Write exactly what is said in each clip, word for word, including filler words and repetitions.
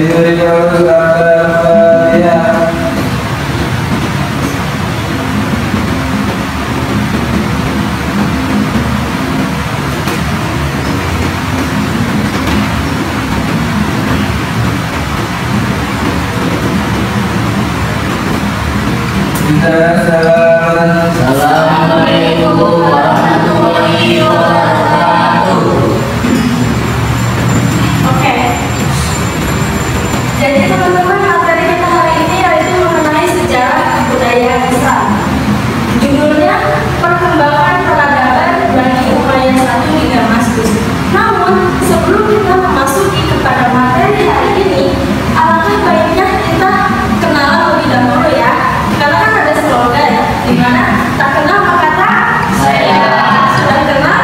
Assalamualaikum warahmatullahi wabarakatuh. Oke. Jadi teman-teman, materi kita hari ini yaitu mengenai sejarah kebudayaan Islam. Judulnya Perkembangan Peradaban bagi Umayyah satu di Damaskus. Namun sebelum kita memasuki kepada materi hari ini, alangkah baiknya kita kenalan lebih dahulu ya. Karena kan ada slogan di mana tak kenal maka tak saya. Sudah kenal?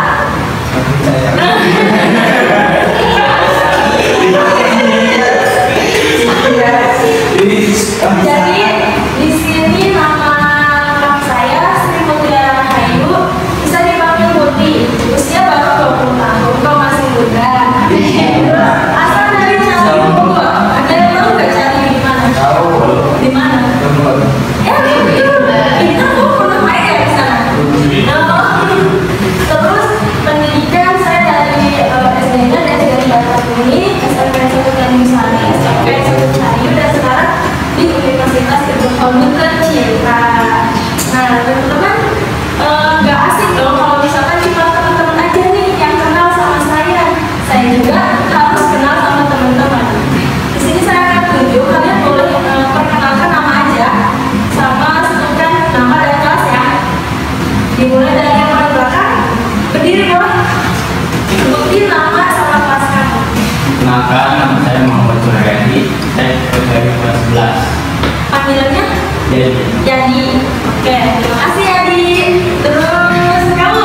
Jadi di sini nama lengkap saya Sri Mutiara Rahayu, bisa dipanggil Muti. Usia baru dua puluh tahun, kok masih muda. Asal dari Canggu. Ada yang tahu nggak Canggu di mana? Tahu. Di mana? Eh, itu kita tuh pernah main ya di sana. Nah, terus pendidikan saya dari uh, S D-nya dari dari Bakahuni, S M P satu Tanjung Sari, S M P satu Rahayu, dan sekarang di Universitas Ibnu Khaldun Cinta. Nah, teman-teman, nggak uh, asik dong kalau misalkan cuma teman-teman aja nih yang kenal sama saya. Saya juga harus kenal sama teman-teman. Di sini saya akan tunjuk, kalian boleh uh, perkenalkan nama aja, sama sebutkan nama dan kelas ya. Dimulai dari yang paling belakang, berdiri boleh. Sebutin nama sama kelas kamu. Kenalkan, nama saya Muhammad Surayadi. Saya dari kelas sebelas. Panggilannya? Jadi, Jadi. Oke, terima kasih Adi. Terus kamu?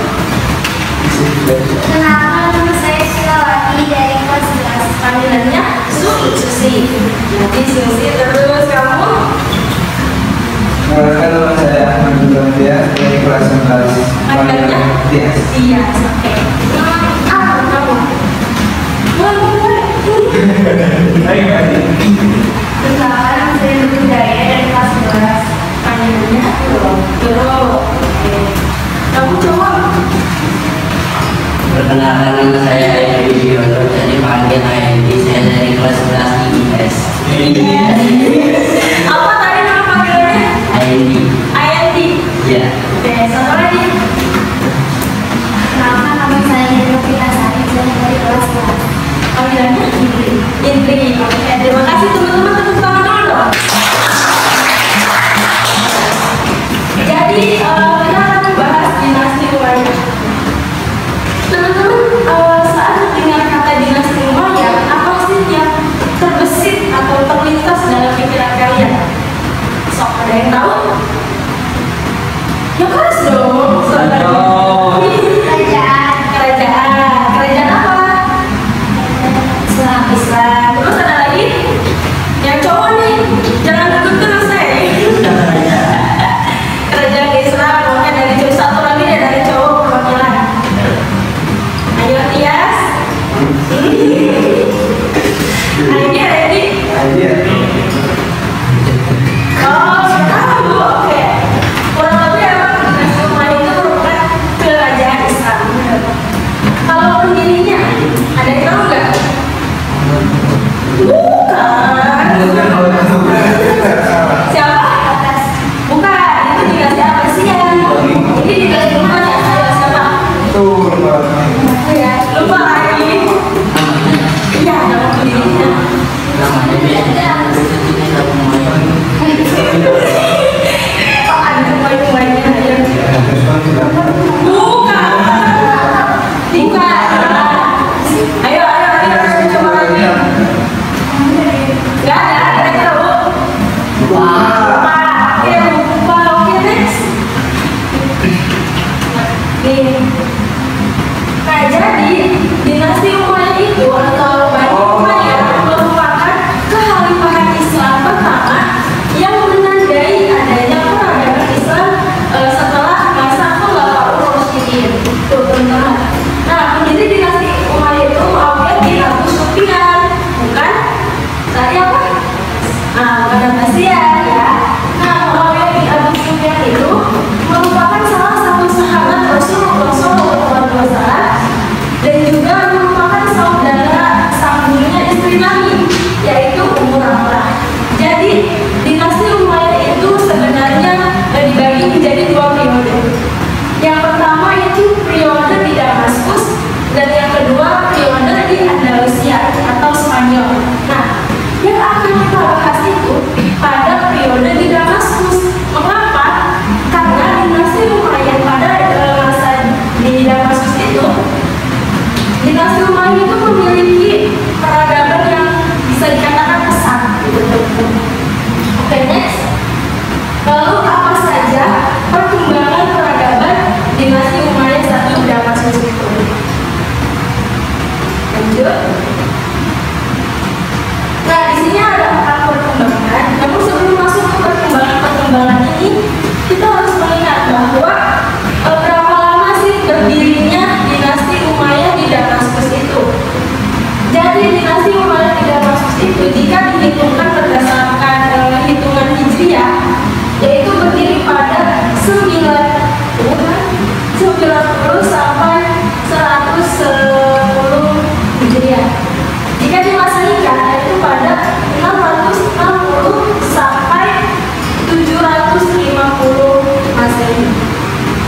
Kenalkan, nama saya Silawati dari kelas sebelas. Panggilannya Susi. Susi. Jadi Susi. Terus kamu? Perkenalkan, nama saya Ahmad Dulandia dari kelas sebelas. Panggilannya? Tias. Iya. Oke. Ah, kamu? Boleh, boleh. Baik, baik. Kenalkan, saya Nurul Daya dari kelas sebelas. Panggilannya Doro. Oke. Kamu cowok? perkenalkan nama saya Edi Yono. Jadi panggil Edi. Saya dari kelas sebelas I I S. Apa tadi nama panggilannya? Edi. I N D. Ya. Oke, satu lagi. Kenalkan, nama saya Novita Sari dari kelas sebelas. Panggilannya Indri. Indri. Oke, terima kasih teman-teman, tepuk tangan dulu dong. Jadi eh, kita akan membahas dinasti Umayyah. Teman-teman, eh, saat mendengar kata dinasti Umayyah, apa sih yang terbesit atau terlintas dalam pikiran kalian? Sok, ada yang tahu? Ya keras dong. Kerajaan. Kerajaan. Kerajaan apa? Islam. Islam. Terus ada lagi? Yang cowok nih, jangan duduk terus eh. Kerajaan Islam. Pokoknya dari cowok satu lagi deh, dari cowok perwakilan. Ayo Tias. Ayo ready? Aja. Oh, tahu. Oke. Kurang lebih emang dinasti Umayyah itu merupakan kerajaan Islam. Kalau pendirinya, ada yang tahu nggak? Bukan. Siapa? Bukan. Itu dinasti Abbasiyah. Ini dinasti Umayyah. Ayo siapa? Tuh, Ya, lupa lagi. Iya, nama pendirinya. Namanya beda. Pak, ada pemain-pemainnya. Ayo. Bukan. Bukan. Ayo, ayo, ayo, ayo, coba lagi. Gak ada, ada yang tahu? Lupa. Oke, lupa. Oke, next. Nih. Nah, jadi dinasti Umayyah itu atau Bani Umayyah merupakan kekhalifahan Islam pertama yang menandai adanya peradaban Islam eh, setelah masa Khulafaur Rasyidin. Tuh, teman-teman. Nah, pendiri dinasti Umayyah itu Muawiyah bin Abu Sufyan, bukan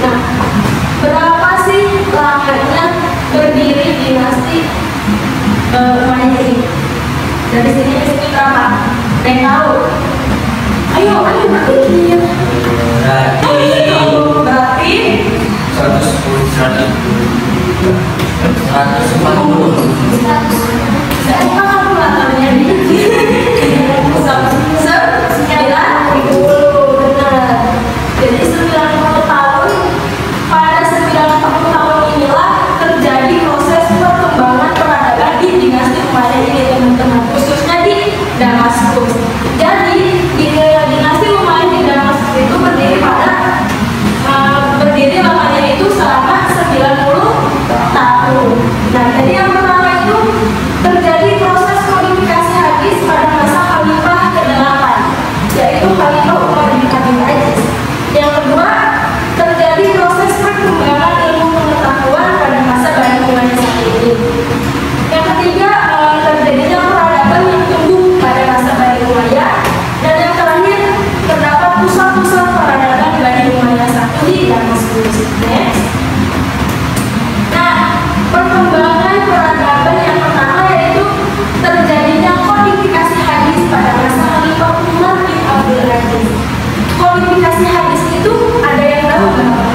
Nah, berapa sih lamanya berdiri dinasti uh, Umayyah ini? Dari sini ke sini berapa? Ada yang tahu? Ayo, ayo berpikir. Ayo, berarti seratus sepuluh seratus empat puluh saya buka kalkulatornya nih. Sembilan puluh, benar. Jadi sembilan puluh tahun. Pada sembilan puluh tahun inilah terjadi proses perkembangan peradaban di dinasti Umayyah ini, teman-teman, khususnya di Damaskus. Jadi di dinasti Umayyah di Damaskus itu berdiri pada uh, berdiri lamanya itu selama sembilan puluh tahun. Nah, jadi yang pertama itu terjadi proses kodifikasi hadis pada masa Khalifah kedelapan, yaitu Khalifah Umar bin Abdul Aziz. Yang kedua, terjadi proses perkembangan ilmu pengetahuan pada masa Bani Umayyah saat ini. Yang ketiga, eh, terjadinya peradaban yang tumbuh pada masa Bani Umayyah. Dan yang terakhir, terdapat pusat-pusat peradaban Bani Umayyah satu di Damaskus. Next. Nah, perkembangan peradaban yang pertama yaitu terjadinya kodifikasi hadis pada masa Khalifah Umar bin Abdul Aziz. Kodifikasi hadis itu ada yang tahu nggak?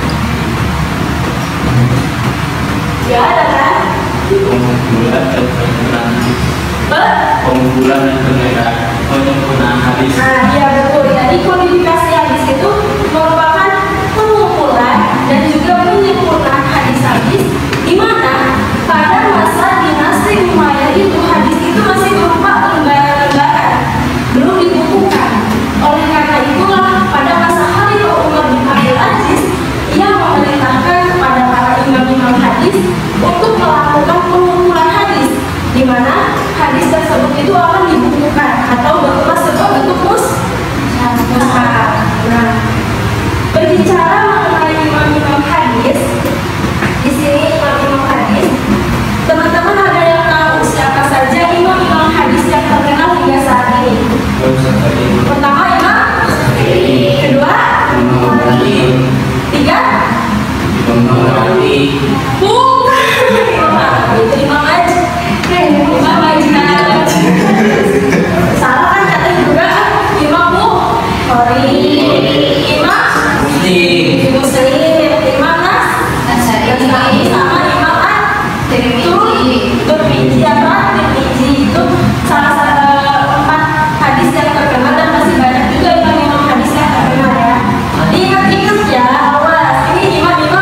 Ya, ada kan? pengumpulan dan penyempurnaan Eh? pengumpulan dan penyempurnaan hadis. Nah, iya betul. Jadi kodifikasi hadis itu merupakan pengumpulan dan juga penyempurnaan hadis-hadis, di mana pada masa dinasti Umayyah itu hadis itu masih berupa lembaran-lembaran, belum dibukukan. Oleh karena itulah pada masa Khalifah Umar bin Abdul Aziz, ia memerintahkan kepada para imam-imam hadis untuk melakukan pengumpulan hadis, di mana hadis tersebut itu akan dibukukan atau berkemas sebuah bentuk mushaf. Nah, berbicara mengenai imam-imam hadis, di sini imam-imam hadis, teman-teman ada yang tahu siapa saja imam-imam hadis yang terkenal hingga saat ini? Pertama, Imam. Kedua, tiga, bukan Imam Mahdi, itu Imam Haji. Imam Haji. Salah kan katanya juga Imam Bukhari, Imam Muslim, Imam Nas, Nasai, sama Imam At-Tirmidzi. Tirmidzi apa? Tirmidzi itu salah satu empat hadis yang terkenal dan masih banyak juga imam-imam hadis yang terkenal ya. Ingat-ingat ya, awas ini imam-imam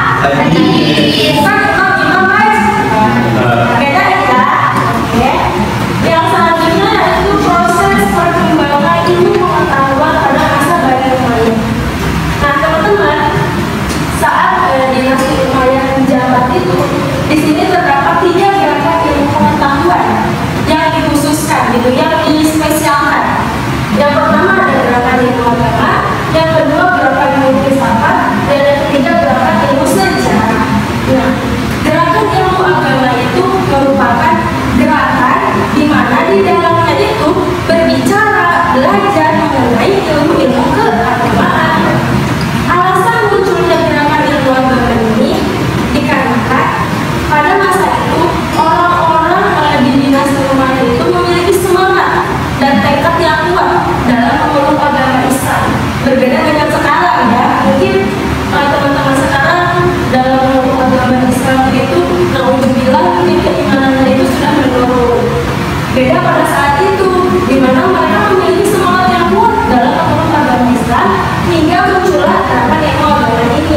hadis, bukan imam-imam hadis. Beda ya. Oke. Yang selanjutnya yaitu proses perkembangan ilmu pengetahuan pada masa Bani Umayyah. Nah, teman-teman, saat eh, dinasti Umayyah menjabat itu, di sini terdapat tiga gerakan ilmu pengetahuan yang dikhususkan, gitu, yang dispesialkan. Yang pertama ada gerakan ilmu agama, yang kedua gerakan ilmu filsafat, dan yang ketiga gerakan ilmu sejarah. Nah, gerakan ilmu agama itu merupakan gerakan di mana di dalamnya itu berbicara, belajar mengenai ilmu-ilmu keagamaan. Alasan munculnya gerakan ilmu agama ini dikarenakan pada masa itu orang-orang eh, di dinasti Umayyah itu memiliki semangat dan tekad yang kuat dalam memeluk agama Islam. Berbeda dengan sekarang ya, mungkin eh, teman-teman sekarang dalam memeluk agama Islam itu, naudzubillah, mungkin keimanannya itu sudah menurun. Beda pada saat itu, di mana mereka memiliki semangat yang kuat dalam memeluk agama Islam hingga muncullah gerakan ilmu agama ini.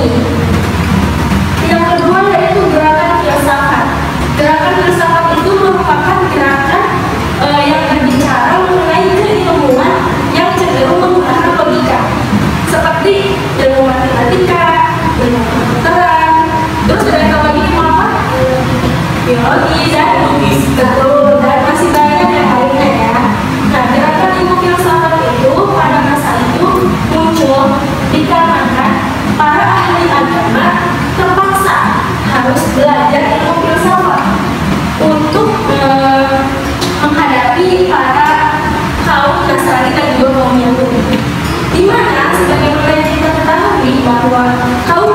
Yang kedua yaitu gerakan filsafat. Gerakan filsafat itu merupakan gerakan eh, yang berbicara mengenai keilmuan yang cenderung menggunakan logika, seperti ilmu matematika, ilmu kedokteran, terus ada yang lagi ilmu apa? Biologi dan betul, dan masih banyak yang lainnya ya. Nah, gerakan ilmu filsafat itu pada masa itu muncul dikarenakan para ahli agama terpaksa harus belajar ilmu filsafat untuk eh, menghadapi para kaum Nasrani dan juga kaum Yahudi. Di mana sebagaimana yang kita ketahui bahwa kaum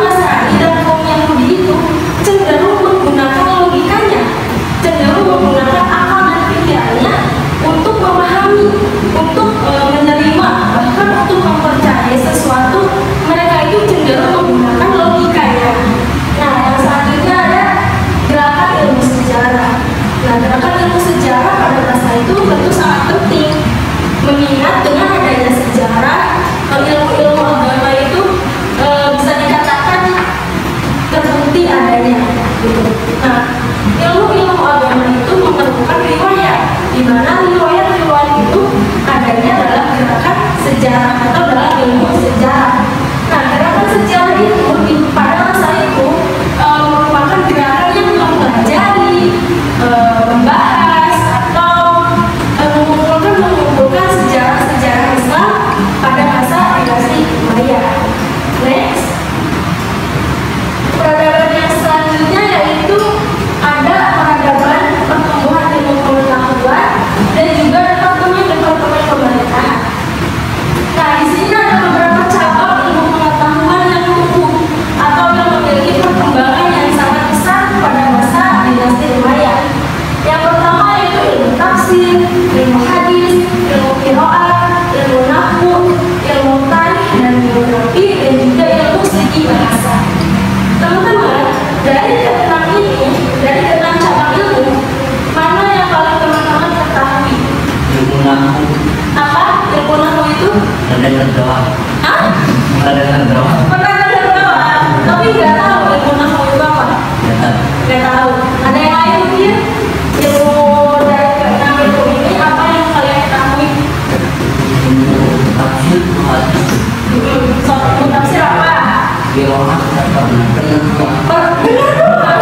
teman-teman, dari tentang ini, dari tentang cabang ilmu, mana yang paling teman-teman ketahui? Ilmu nahu. Apa? Ilmu nahu itu? Mendengar doa. Hah? Mendengar doa. Pernah dengar doa, tapi nggak tahu ilmu nahu itu apa? Nggak tahu. Ada yang lain mungkin? Ilmu dari keenam ilmu ini apa yang kalian ketahui? Ilmu tafsir hadis. Hmm, soal ilmu tafsir apa? Biroha atau penentuan. Benar doa.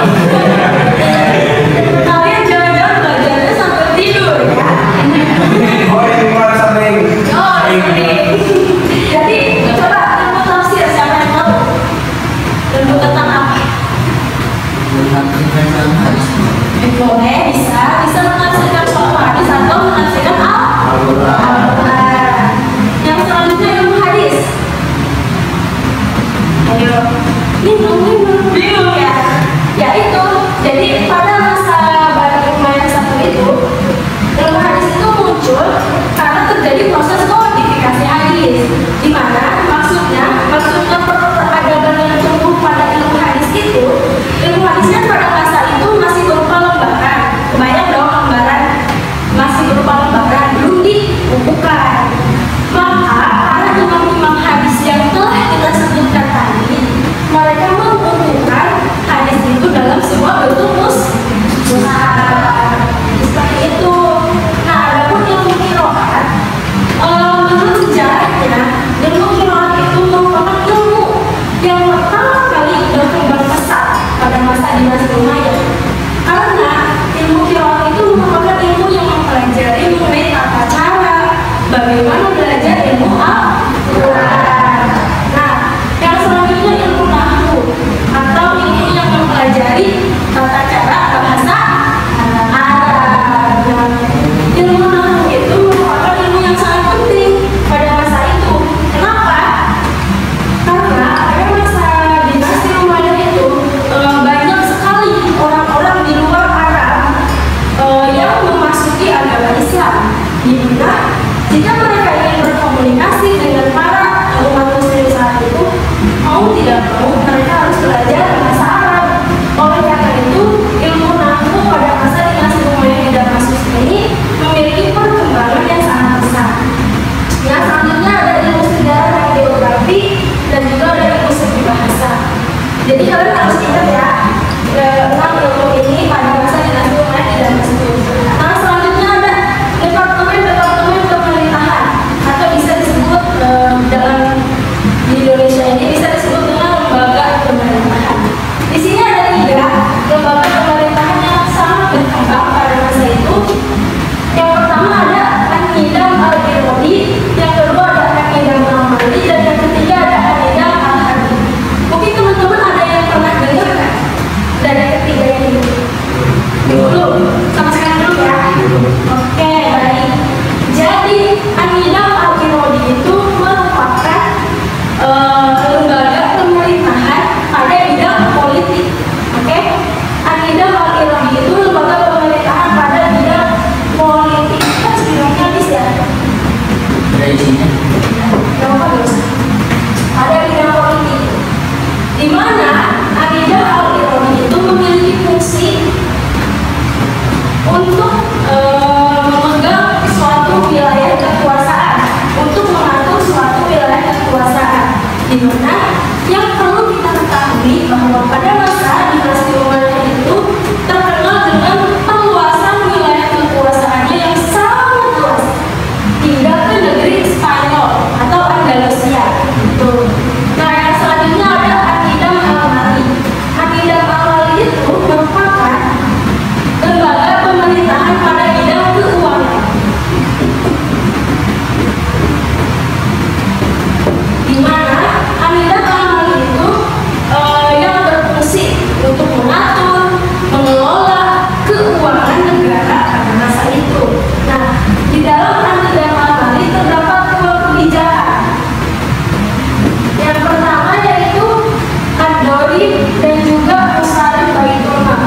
Kalian jangan-jangan belajarnya sampai tidur ya? Oh, ini mulai sampai Oh, ini. Jadi coba ilmu tafsir siapa yang tahu? Ilmu tentang apa? Menafsirkan hadis. Eh, boleh, bisa, bisa menafsirkan suatu hadis atau menafsirkan Al-Quran. Al-Quran. Yang selanjutnya ilmu hadis. Ayo, bingung, bingung, bingung ya. Ya itu, jadi pada masa Bani Umayyah satu itu, ilmu hadis itu muncul karena terjadi proses kodifikasi hadis, di mana maksudnya, maksudnya peradaban yang tumbuh pada ilmu hadis itu, ilmu hadisnya pada masa itu masih berupa lembaran, kebayang dong lembaran, masih berupa lembaran, belum dibukukan. Maka para imam-imam hadis yang telah kita sebutkan tadi, mereka mengumpulkan hadis itu dalam sebuah bentuk mus- mushaf. Seperti itu. Nah, adapun ilmu qiraat, eh, menurut sejarahnya, ilmu qiraat itu merupakan ilmu yang pertama kali berkembang pesat pada masa dinasti Umayyah. Karena ilmu qiraat itu merupakan ilmu yang mempelajari mengenai tata cara bagaimana belajar ilmu Al-Quran. Nah, yang selanjutnya ilmu nahwu atau ilmu yang mempelajari tata cara bahasa Arab. Nah, ilmu nahwu itu merupakan ilmu yang sangat penting pada masa itu. Kenapa? Karena pada masa dinasti Umayyah itu eh, banyak sekali orang-orang di luar Arab eh, yang memasuki agama Islam. Di mana jika mereka ingin berkomunikasi dengan para umat muslim saat itu, mau tidak mau mereka harus belajar bahasa Arab. Oleh karena itu, ilmu nahwu pada masa dinasti Umayyah di Damaskus ini memiliki perkembangan yang sangat besar. Yang selanjutnya ada ilmu sejarah dan geografi dan juga ada ilmu segi bahasa. Jadi kalian harus ingat ya, eh, enam ilmu ini pada masa dinasti Umayyah di Damaskus. Nah, selanjutnya ada departemen-departemen pemerintahan atau bisa disebut eh, dalam di Indonesia ini bisa disebut dengan lembaga pemerintahan. Di sini ada tiga lembaga pemerintahan yang sangat berkembang pada masa itu. Yang pertama ada An-Nidam Al-Irodi, yang kedua ada An-Nidam Al-Mali, dan yang ketiga ada An-Nidam Al-Hadi. Mungkin teman-teman ada yang pernah dengar kan dari ketiga ini? Belum, sama sekali belum ya? Oke, baik. Jadi An-Nidam Al-Irodi itu merupakan eh, lembaga pemerintahan pada bidang politik. Oke, An-Nidam Al-Irodi itu lembaga pemerintahan pada bidang politik. Kan sebelumnya bisa. Dari sini. Yang bagus. Ada bidang politik. Di mana An-Nidam Al-Irodi itu memiliki fungsi untuk eh, memegang suatu wilayah kekuasaan, untuk mengatur suatu wilayah kekuasaan. Di mana yang perlu kita ketahui bahwa pada masa dinasti Umayyah itu terkenal dengan perluasan wilayah kekuasaannya yang sangat luas hingga ke negeri Spanyol atau Andalusia. Tuh. Nah, yang selanjutnya ada An-Nidam Al-Mali. An-Nidam Al-Mali itu merupakan lembaga pemerintahan pada bidang keuangan. Di mana An-Nidam Al-Mali itu eh, yang berfungsi untuk mengatur, mengelola keuangan negara pada masa itu. Nah, di dalam An-Nidam Al-Mali terdapat dua kebijakan. Yang pertama yaitu Ad-Dori dan juga Musarif Baitul Mal.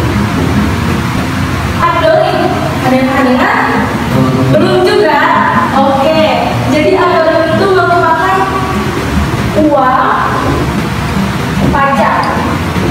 Ad-Dori, ada yang ingat? Belum juga? Oke, jadi Ad-Dori itu merupakan uang pajak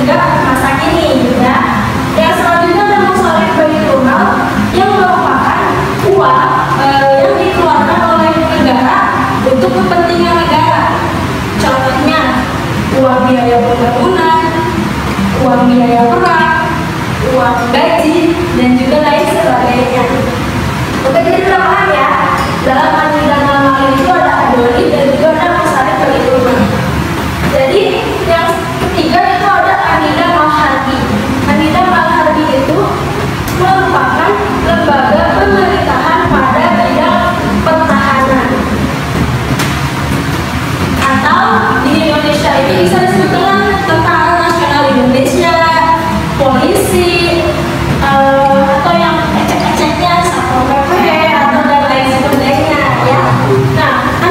juga masa kini ya. Yang selanjutnya ada masalah Baitulmal yang merupakan uang eh, yang dikeluarkan oleh negara untuk kepentingan negara. Contohnya uang biaya pembangunan, uang biaya perang, uang gaji, dan juga lain sebagainya. Oke, jadi tambahan ya, dalam Anida Nama itu ada adoni dan juga ada masalah Baitulmal. Jadi yang ketiga itu ada Anida Malharbi. Anida Malharbi itu merupakan lembaga pemerintahan pada bidang pertahanan. Atau di Indonesia ini bisa disebut dengan Tentara Nasional Indonesia, polisi, eh, atau yang ecek-eceknya Satpol P P atau dan lain sebagainya ya. Nah,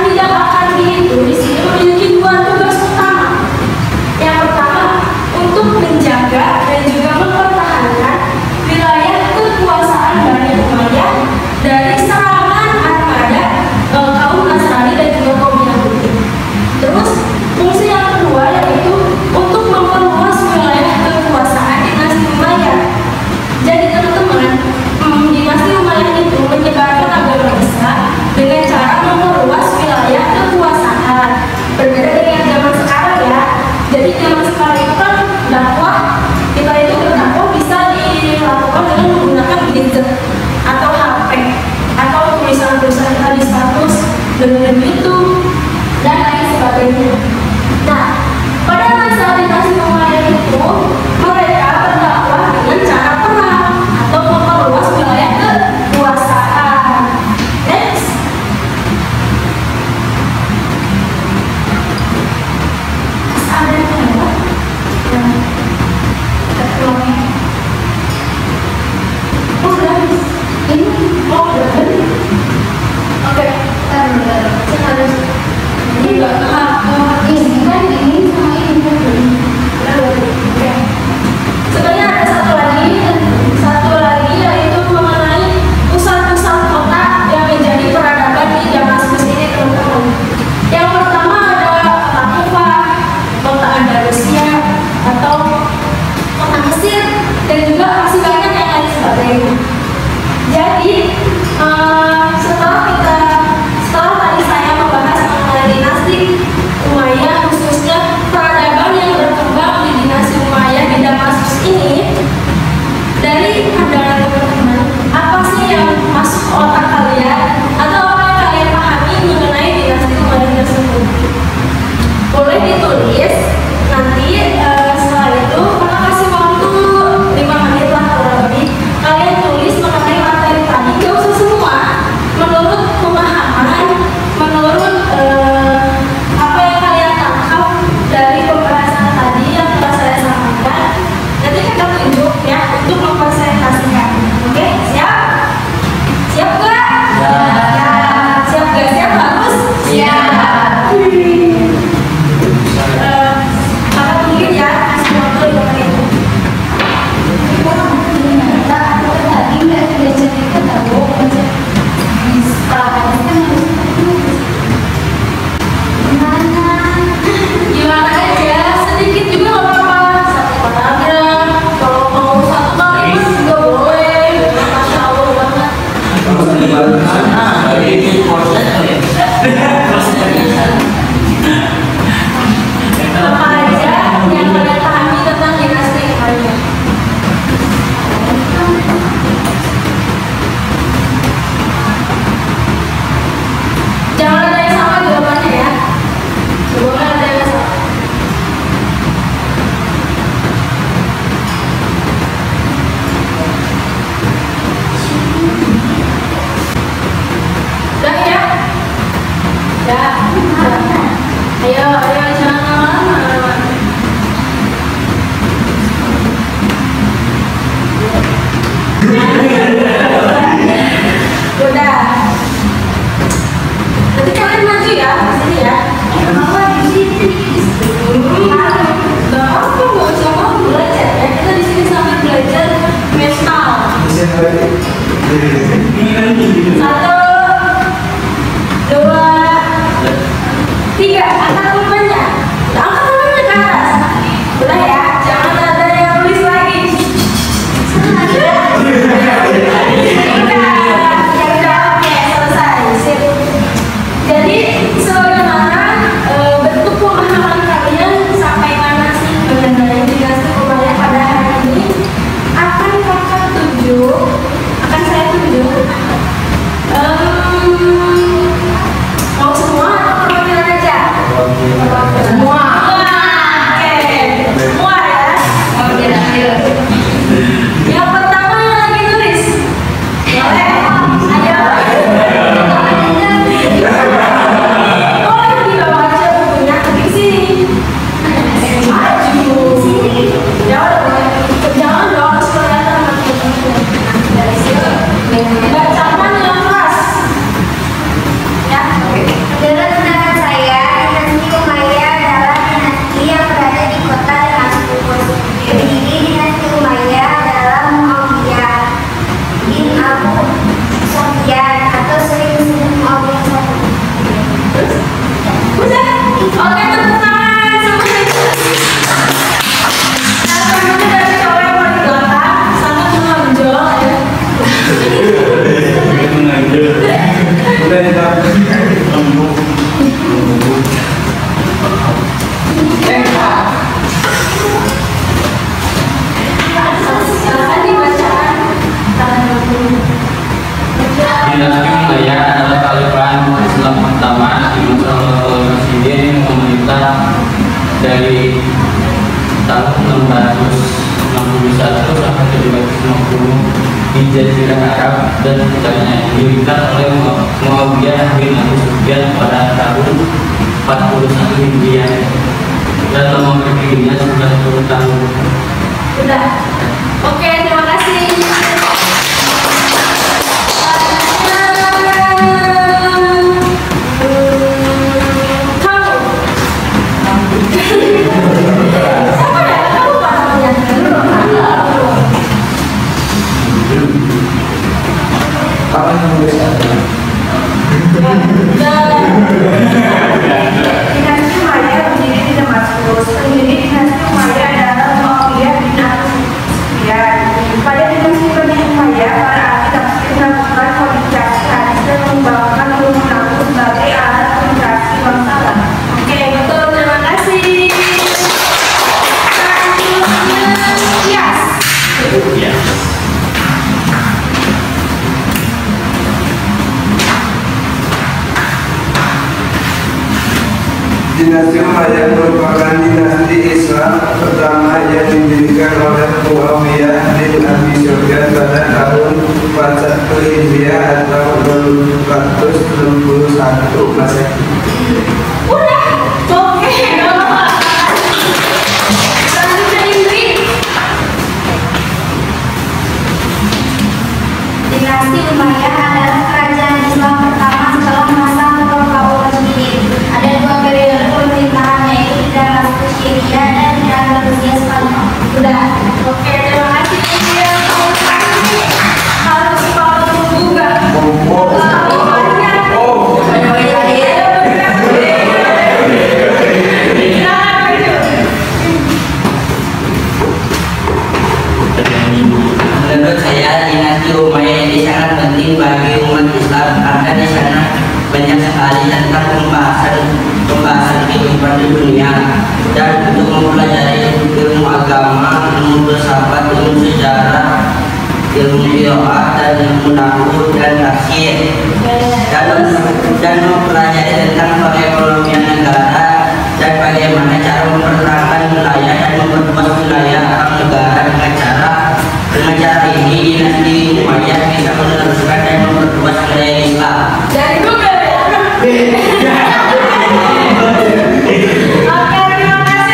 dari tahun enam ratus enam puluh satu sampai tujuh ratus lima puluh di Jazirah Arab dan puncaknya didirikan oleh Muawiyah bin Abu Sufyan pada tahun empat puluh satu Hijriah dan lama berdirinya sembilan puluh tahun. Udah. Oke, terima kasih. Dinasti Umayyah berdiri di Damaskus. Pendiri dinasti Umayyah adalah Muawiyah bin Abu Sufyan. Pada dinasti Bani Umayyah, para ahli tafsir melakukan kodifikasi hadis dan membawakan ulumul nahwu sebagai alat komunikasi bangsa. Oke, betul. Terima kasih. Selanjutnya, Tias. Ya. Dinasti Umayyah merupakan dinasti Islam pertama yang didirikan oleh Muawiyah bin Abi Sufyan pada tahun empat puluh satu Hijriah atau enam ratus enam puluh satu Masehi. Udah. Oke. Selanjutnya, Indri. Dinasti Umayyah adalah kerajaan Islam pertama setelah masa Khulafaur Rasyidin. Ada dua periode pemerintahan, yaitu di Damaskus Syria dan di Andalusia Spanyol. Udah. Oke, terima kasih. Harus kalau tunggu nggak? Menurut saya dinasti Umayyah ini sangat penting bagi umat Islam karena di sana banyak sekali tentang pembahasan pembahasan kehidupan di dunia dan untuk mempelajari ilmu agama, ilmu filsafat, ilmu sejarah, ilmu qiraat dan ilmu nahwu dan tafsir dan dan mempelajari tentang perekonomian negara dan bagaimana cara mempertahankan wilayah dan memperluas wilayah negara dengan cara dengan cara ini dinasti Umayyah bisa meneruskan dan memperluas wilayah Islam. Dari Google ya. Oke, terima kasih.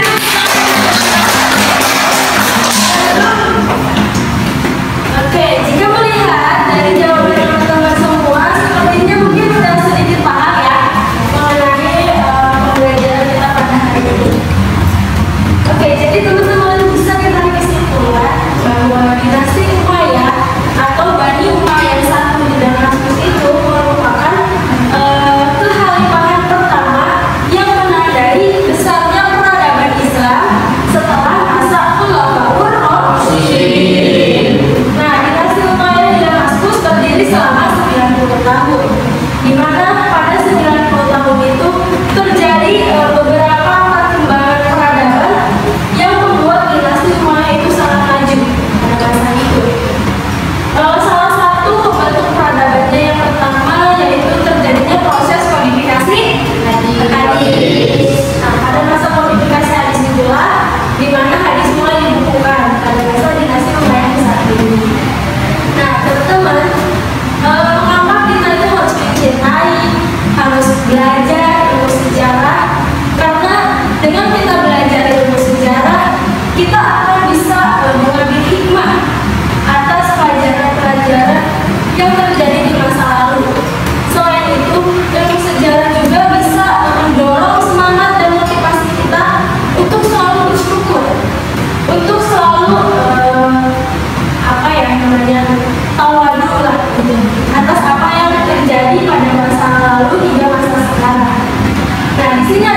Oke, jika melihat dari jawaban teman-teman semua, sepertinya mungkin sudah sedikit paham ya mengenai eh, pembelajaran kita pada hari ini. Oke, jadi teman-teman bisa kita kesimpulan bahwa dinasti Umayyah atau Bani Umayyah yang satu di Damaskus itu merupakan eh, kehalifahan pertama yang menandai besarnya peradaban Islam setelah masa Khulafaur Rasyidin. Nah, dinasti Umayyah di Damaskus berdiri selama sembilan puluh tahun, di mana pada sembilan puluh tahun itu terjadi eh, beberapa perkembangan peradaban yang membuat dinasti Umayyah itu sangat maju pada masa itu. Eh, salah satu bentuk peradabannya yang pertama yaitu terjadinya proses kodifikasi hadis. Nah, pada masa kodifikasi hadis itulah di mana hadis mulai dibukukan pada masa dinasti Umayyah saat ini. Nah, teman-teman, eh, mengapa kita itu harus mencintai, harus belajar ilmu sejarah? Karena dengan kita belajar ilmu sejarah, kita akan bisa eh, mengambil hikmah atas pelajaran-pelajaran yang terjadi di masa lalu. Selain itu, ilmu sejarah juga bisa eh, mendorong semangat dan motivasi kita untuk selalu bersyukur, untuk selalu eh, apa ya namanya tawadu lah gitu, atas apa yang terjadi pada masa lalu hingga masa sekarang. Nah, di sini